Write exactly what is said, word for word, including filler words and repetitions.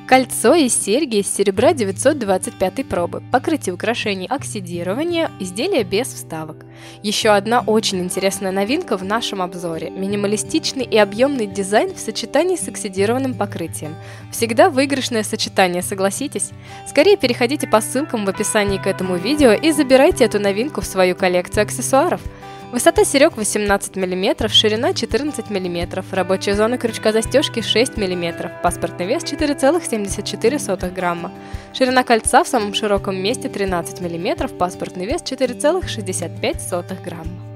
Кольцо и серьги из серебра девятьсот двадцать пятой пробы. Покрытие украшений оксидирование, изделие без вставок. Еще одна очень интересная новинка в нашем обзоре. Минималистичный и объемный дизайн в сочетании с оксидированным покрытием. Всегда выигрышное сочетание, согласитесь? Скорее переходите по ссылкам в описании к этому видео и забирайте эту новинку в свою коллекцию аксессуаров. Высота серег восемнадцать миллиметров, ширина четырнадцать миллиметров, рабочая зона крючка застежки шесть миллиметров, паспортный вес четыре целых семьдесят четыре сотых грамма, ширина кольца в самом широком месте тринадцать миллиметров, паспортный вес четыре целых шестьдесят пять сотых грамма.